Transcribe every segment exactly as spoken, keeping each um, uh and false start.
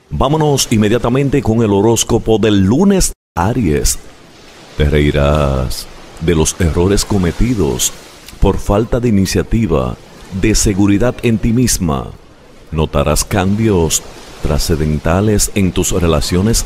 Vámonos inmediatamente con el horóscopo del lunes. Aries, te reirás de los errores cometidos por falta de iniciativa, de seguridad en ti misma. Notarás cambios trascendentales en tus relaciones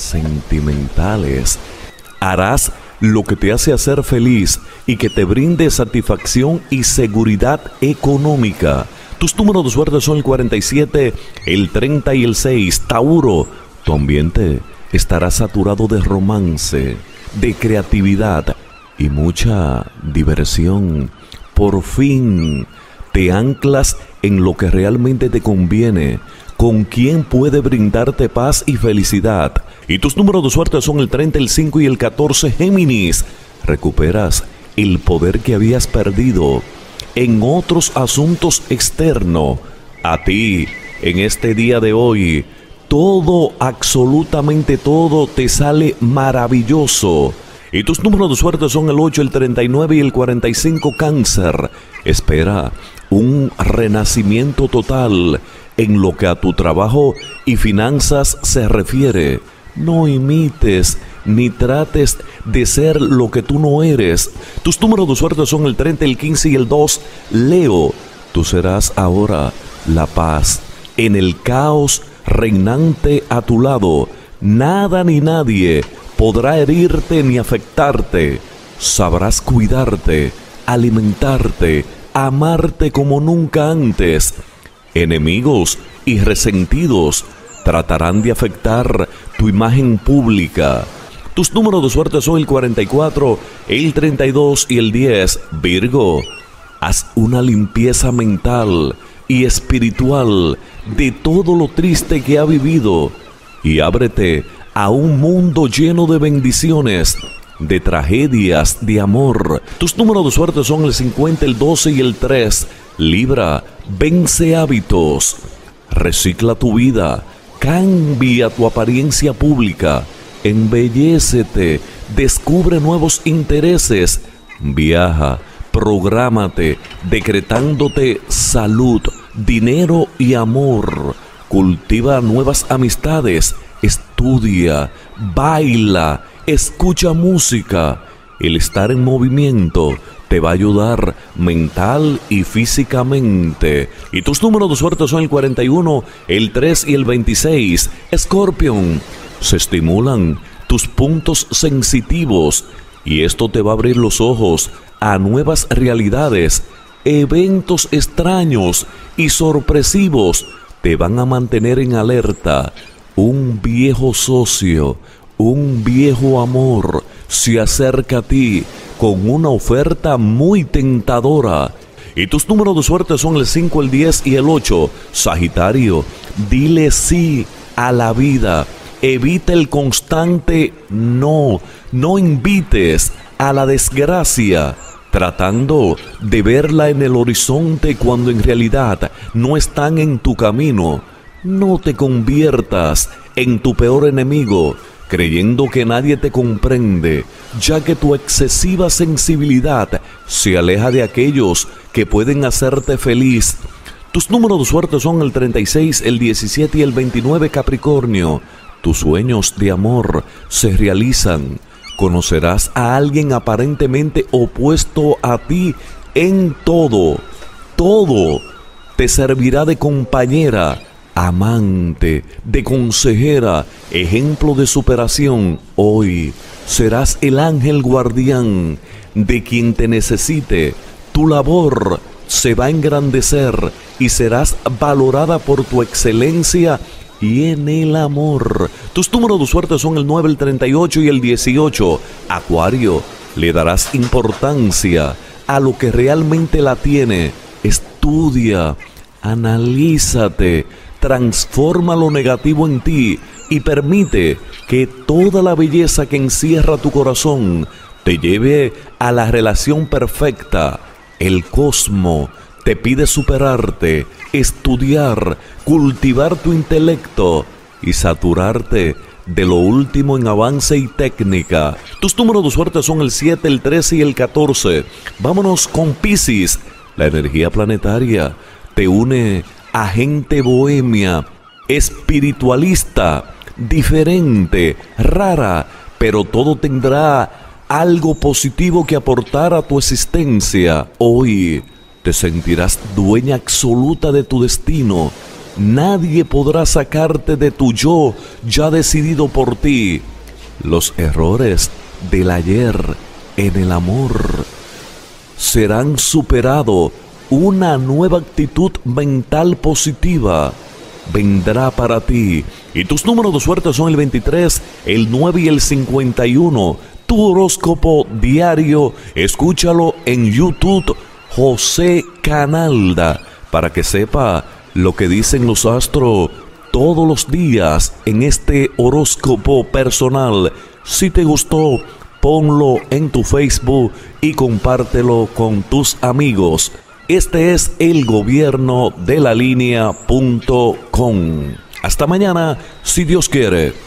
sentimentales. Harás lo que te hace hacer feliz y que te brinde satisfacción y seguridad económica. Tus números de suerte son el cuarenta y siete, el treinta y el seis. Tauro, tu ambiente estará saturado de romance, de creatividad y mucha diversión. Por fin te anclas en lo que realmente te conviene, con quien puede brindarte paz y felicidad. Y tus números de suerte son el treinta, el cinco y el catorce. Géminis, recuperas el poder que habías perdido en otros asuntos externos. A ti, en este día de hoy, todo, absolutamente todo, te sale maravilloso. Y tus números de suerte son el ocho, el treinta y nueve y el cuarenta y cinco. Cáncer, espera un renacimiento total en lo que a tu trabajo y finanzas se refiere. No imites ni trates de ser lo que tú no eres. Tus números de suerte son el treinta, el quince y el dos. Leo, tú serás ahora la paz en el caos reinante a tu lado. Nada ni nadie podrá herirte ni afectarte. Sabrás cuidarte, alimentarte, amarte como nunca antes. Enemigos y resentidos tratarán de afectar tu imagen pública. Tus números de suerte son el cuarenta y cuatro, el treinta y dos y el diez. Virgo, haz una limpieza mental y espiritual de todo lo triste que ha vivido y ábrete a un mundo lleno de bendiciones, de tragedias, de amor. Tus números de suerte son el cincuenta, el doce y el tres. Libra, vence hábitos, recicla tu vida, cambia tu apariencia pública, embellécete, descubre nuevos intereses, viaja, prográmate, decretándote salud, dinero y amor. Cultiva nuevas amistades, estudia, baila, escucha música. El estar en movimiento te va a ayudar mental y físicamente. Y tus números de suerte son el cuarenta y uno, el tres y el veintiséis. Escorpión, se estimulan tus puntos sensitivos y esto te va a abrir los ojos a nuevas realidades. Eventos extraños y sorpresivos te van a mantener en alerta. Un viejo socio, un viejo amor se acerca a ti con una oferta muy tentadora. Y tus números de suerte son el cinco, el diez y el ocho. Sagitario, dile sí a la vida. Evita el constante no. No invites a la desgracia, tratando de verla en el horizonte cuando en realidad no están en tu camino. No te conviertas en tu peor enemigo, creyendo que nadie te comprende, ya que tu excesiva sensibilidad se aleja de aquellos que pueden hacerte feliz. Tus números de suerte son el treinta y seis, el diecisiete y el veintinueve. Capricornio, tus sueños de amor se realizan. Conocerás a alguien aparentemente opuesto a ti en todo. Todo te servirá de compañera, amante, de consejera, ejemplo de superación. Hoy serás el ángel guardián de quien te necesite. Tu labor se va a engrandecer y serás valorada por tu excelencia y en el amor. Tus números de suerte son el nueve, el treinta y ocho y el dieciocho. Acuario, le darás importancia a lo que realmente la tiene. Estudia, analízate, transforma lo negativo en ti y permite que toda la belleza que encierra tu corazón te lleve a la relación perfecta. El cosmos te pide superarte, estudiar, cultivar tu intelecto y saturarte de lo último en avance y técnica. Tus números de suerte son el siete, el trece y el catorce. Vámonos con Piscis. La energía planetaria te une a gente bohemia, espiritualista, diferente, rara, pero todo tendrá algo positivo que aportar a tu existencia. Hoy te sentirás dueña absoluta de tu destino. Nadie podrá sacarte de tu yo ya decidido por ti. Los errores del ayer en el amor serán superados. Una nueva actitud mental positiva vendrá para ti. Y tus números de suerte son el veintitrés, el nueve y el cincuenta y uno. Tu horóscopo diario, escúchalo en YouTube, José Canalda, para que sepa lo que dicen los astros todos los días en este horóscopo personal. Si te gustó, ponlo en tu Facebook y compártelo con tus amigos. Este es el gobierno de la línea punto com. Hasta mañana, si Dios quiere.